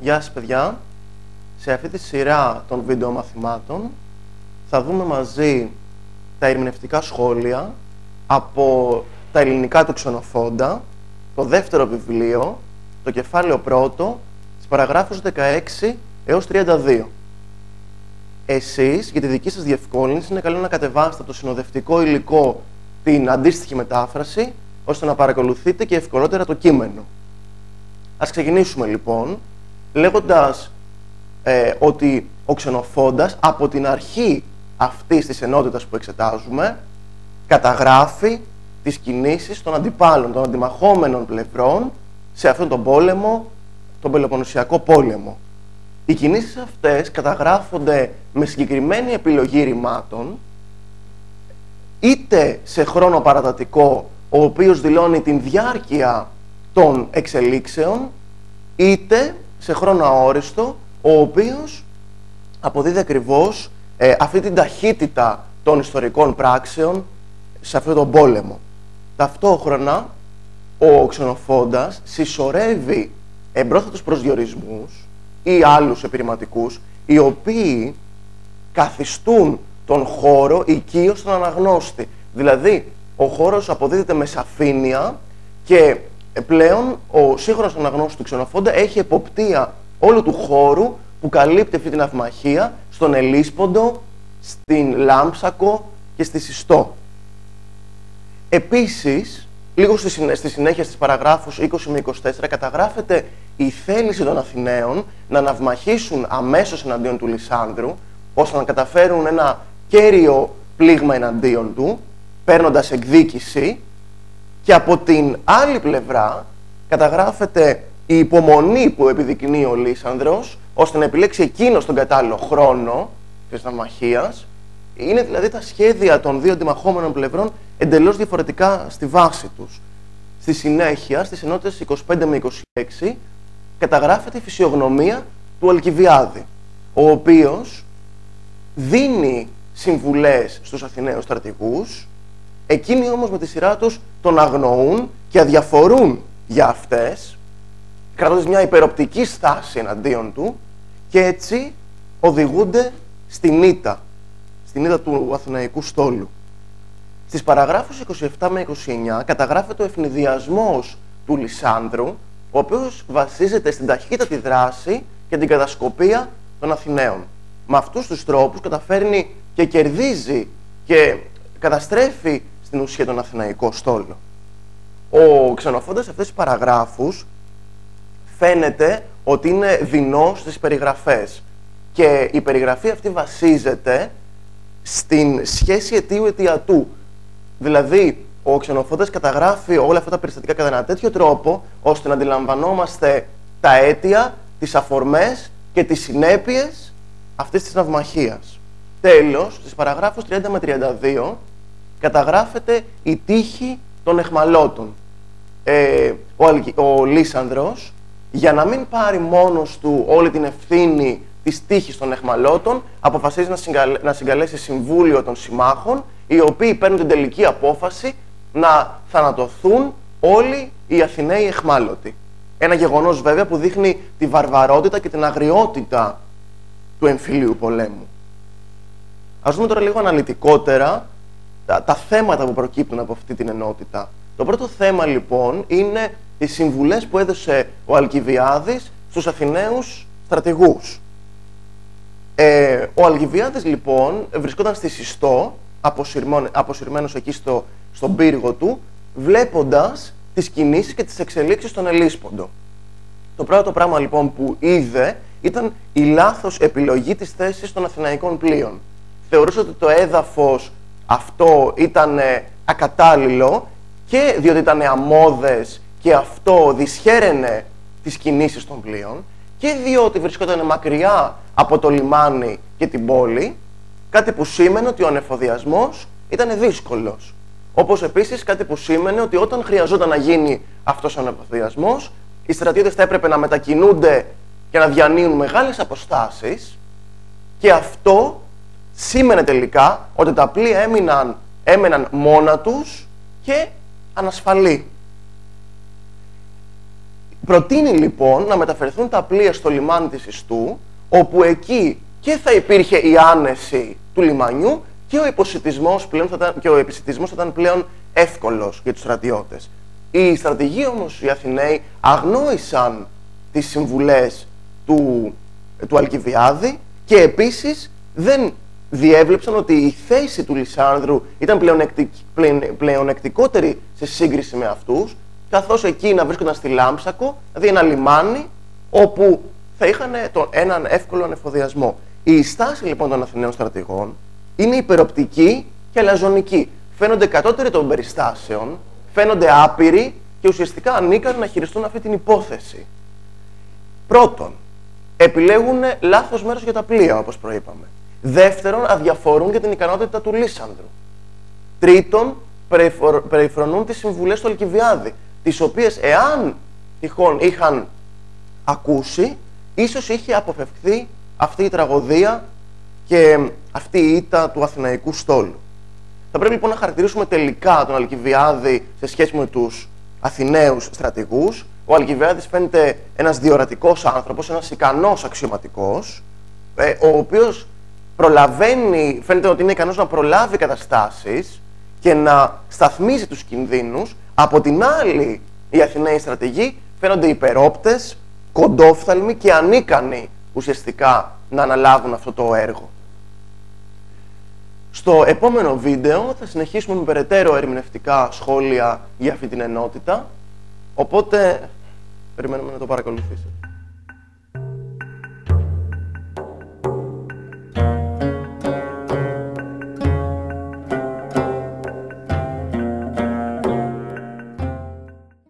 Γεια σας παιδιά, σε αυτή τη σειρά των βίντεο μαθημάτων θα δούμε μαζί τα ερμηνευτικά σχόλια από τα ελληνικά του Ξενοφόντα, το δεύτερο βιβλίο, το κεφάλαιο πρώτο, στις παραγράφους 16 έως 32. Εσείς, για τη δική σας διευκόλυνση, είναι καλό να κατεβάσετε από το συνοδευτικό υλικό την αντίστοιχη μετάφραση, ώστε να παρακολουθείτε και ευκολότερα το κείμενο. Ας ξεκινήσουμε λοιπόν, λέγοντας ότι ο Ξενοφόντας από την αρχή αυτής της ενότητας που εξετάζουμε καταγράφει τις κινήσεις των αντιπάλων, των αντιμαχόμενων πλευρών σε αυτόν τον πόλεμο, τον Πελοποννησιακό πόλεμο. Οι κινήσεις αυτές καταγράφονται με συγκεκριμένη επιλογή ρημάτων, είτε σε χρόνο παρατατικό, ο οποίος δηλώνει την διάρκεια των εξελίξεων, είτε σε χρόνο αόριστο, ο οποίος αποδίδει ακριβώς αυτή την ταχύτητα των ιστορικών πράξεων σε αυτόν τον πόλεμο. Ταυτόχρονα, ο Ξενοφόντας συσσωρεύει εμπρόθετους προσδιορισμούς ή άλλους επιρρηματικούς, οι οποίοι καθιστούν τον χώρο οικείος στον αναγνώστη. Δηλαδή, ο χώρος αποδίδεται με σαφήνεια και πλέον ο σύγχρονος αναγνώστης του Ξενοφόντα έχει εποπτεία όλου του χώρου που καλύπτει αυτή την αυμαχία στον Ελλίσποντο, στην Λάμψακο και στη Συστό. Επίσης, λίγο στη συνέχεια στις παραγράφους 20 με 24 καταγράφεται η θέληση των Αθηναίων να ναυμαχήσουν αμέσως εναντίον του Λυσάνδρου, ώστε να καταφέρουν ένα κέριο πλήγμα εναντίον του, παίρνοντας εκδίκηση, και από την άλλη πλευρά καταγράφεται η υπομονή που επιδεικνύει ο Λύσανδρος, ώστε να επιλέξει εκείνος τον κατάλληλο χρόνο της ναυμαχίας. Είναι δηλαδή τα σχέδια των δύο αντιμαχόμενων πλευρών εντελώς διαφορετικά στη βάση τους. Στη συνέχεια, στις ενότητες 25 με 26, καταγράφεται η φυσιογνωμία του Αλκιβιάδη, ο οποίος δίνει συμβουλές στους Αθηναίους στρατηγούς, εκείνοι όμως με τη σειρά τους τον αγνοούν και αδιαφορούν για αυτές, κρατώντας μια υπεροπτική στάση εναντίον του, και έτσι οδηγούνται στην ήττα του Αθηναϊκού στόλου. Στις παραγράφους 27 με 29 καταγράφεται ο ευνηδιασμός του Λυσάνδρου, ο οποίος βασίζεται στην ταχύτατη δράση και την κατασκοπία των Αθηναίων. Με αυτούς τους τρόπους καταφέρνει και κερδίζει και καταστρέφει στην ουσία τον Αθηναϊκό στόλο. Ο Ξενοφόντας σε αυτές τις παραγράφους φαίνεται ότι είναι δεινός στις περιγραφές, και η περιγραφή αυτή βασίζεται στην σχέση αιτίου-αιτιατού. Δηλαδή, ο Ξενοφόντας καταγράφει όλα αυτά τα περιστατικά κατά ένα τέτοιο τρόπο, ώστε να αντιλαμβανόμαστε τα αίτια, τις αφορμές και τις συνέπειες αυτής της ναυμαχίας. Τέλος, στις παραγράφους 30 με 32 καταγράφεται η τύχη των αιχμαλώτων. Ο Λύσανδρος, για να μην πάρει μόνος του όλη την ευθύνη της τύχης των αιχμαλώτων, αποφασίζει να συγκαλέσει συμβούλιο των συμμάχων, οι οποίοι παίρνουν την τελική απόφαση να θανατωθούν όλοι οι Αθηναίοι αιχμάλωτοι. Ένα γεγονός βέβαια που δείχνει τη βαρβαρότητα και την αγριότητα του εμφυλίου πολέμου. Ας δούμε τώρα λίγο αναλυτικότερα τα θέματα που προκύπτουν από αυτή την ενότητα. Το πρώτο θέμα λοιπόν είναι οι συμβουλές που έδωσε ο Αλκιβιάδης στους Αθηναίους στρατηγούς. Ο Αλκιβιάδης λοιπόν βρισκόταν στη Συστό, αποσυρμένος εκεί στον πύργο του, βλέποντας τις κινήσεις και τις εξελίξεις στον Ελλίσποντο. Το πρώτο πράγμα λοιπόν που είδε ήταν η λάθος επιλογή της θέσης των Αθηναϊκών πλοίων. Θεωρούσε ότι το έδαφος αυτό ήταν ακατάλληλο, και διότι ήταν αμμώδες και αυτό δυσχέραινε τις κινήσεις των πλοίων, και διότι βρισκόταν μακριά από το λιμάνι και την πόλη, κάτι που σήμαινε ότι ο ανεφοδιασμός ήταν δύσκολος. Όπως επίσης κάτι που σήμαινε ότι όταν χρειαζόταν να γίνει αυτός ο ανεφοδιασμός, οι στρατιώτες θα έπρεπε να μετακινούνται και να διανύουν μεγάλες αποστάσεις, και αυτό σήμαινε τελικά ότι τα πλοία έμεναν μόνα τους και ανασφαλή. Προτείνει λοιπόν να μεταφερθούν τα πλοία στο λιμάνι της Ιστού, όπου εκεί και θα υπήρχε η άνεση του λιμανιού και ο επισιτισμός θα ήταν πλέον εύκολος για τους στρατιώτες. Οι στρατηγοί όμως, οι Αθηναίοι, αγνόησαν τις συμβουλές του Αλκιβιάδη και επίσης δεν διέβλεψαν ότι η θέση του Λυσάνδρου ήταν πλεονεκτικότερη σε σύγκριση με αυτούς, καθώς εκεί να βρίσκονταν στη Λάμψακο, δηλαδή ένα λιμάνι όπου θα είχαν έναν εύκολο ανεφοδιασμό. Η στάση λοιπόν των Αθηναίων στρατηγών είναι υπεροπτική και αλαζονική. Φαίνονται κατώτεροι των περιστάσεων, φαίνονται άπειροι και ουσιαστικά ανίκανοι να χειριστούν αυτή την υπόθεση. Πρώτον, επιλέγουν λάθος μέρος για τα πλοία, όπως προείπαμε. Δεύτερον, αδιαφορούν για την ικανότητα του Λύσανδρου. Τρίτον, περιφρονούν τις συμβουλές του Αλκιβιάδη, τις οποίες εάν τυχόν είχαν ακούσει, ίσως είχε αποφευχθεί αυτή η τραγωδία και αυτή η ήττα του Αθηναϊκού στόλου. Θα πρέπει λοιπόν να χαρακτηρίσουμε τελικά τον Αλκιβιάδη σε σχέση με τους Αθηναίους στρατηγούς. Ο Αλκιβιάδης φαίνεται ένας διορατικός άνθρωπος, ένας ικανός αξιωματικός, ο οποίος φαίνεται ότι είναι ικανός να προλάβει καταστάσεις και να σταθμίζει τους κινδύνους. Από την άλλη, οι Αθηναίοι στρατηγοί φαίνονται υπερόπτες, κοντόφθαλμοι και ανίκανοι ουσιαστικά να αναλάβουν αυτό το έργο. Στο επόμενο βίντεο θα συνεχίσουμε με περαιτέρω ερμηνευτικά σχόλια για αυτή την ενότητα, οπότε περιμένουμε να το παρακολουθήσετε.